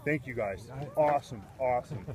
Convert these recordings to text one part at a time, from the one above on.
Thank you guys. Awesome, awesome.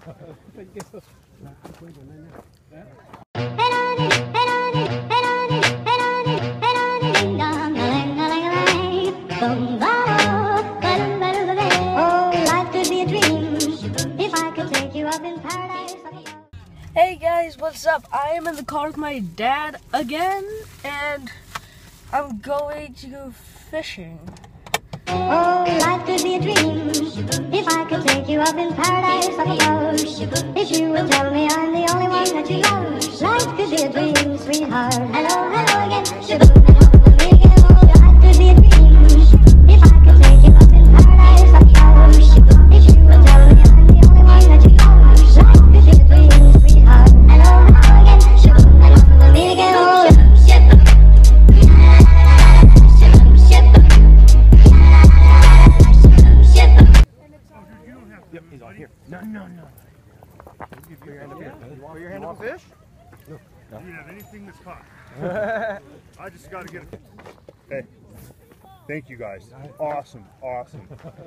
Hey guys, what's up? I am in the car with my dad again, and I'm going to go fishing. Oh, life could be a dream if I could take you up in paradise up above. If you would tell me I'm the only one that you love. Life could be a dream, sweetheart. Hello, hello again. Shaboom, me again. Oh, life could be a dream if I could take you up in paradise up above. If you would tell me I'm the only one that you love. Life could be a dream, sweetheart. Hello, hello again. Shaboom, me again. Oh, Yep, he's on here. No. Put your hand up here. Put your hand up a fish? No. You have anything that's caught. I just got to get it. Hey, thank you guys. Awesome, awesome.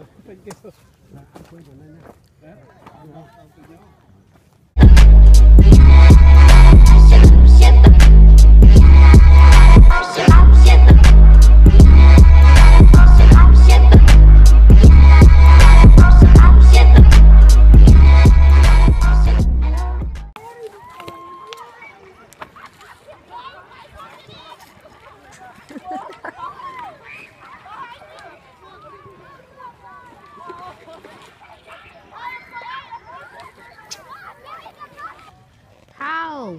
How?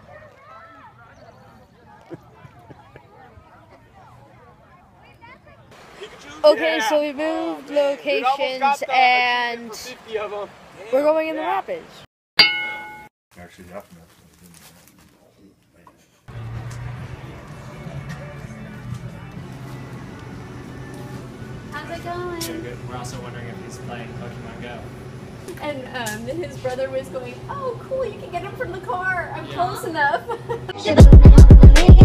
Okay, so we moved locations and we're going in the rapids. Actually, yeah. How's it going? Good. We're also wondering if he's playing Pokemon Go. And his brother was going, oh cool, you can get him from the car. I'm close enough. shaboom, me again.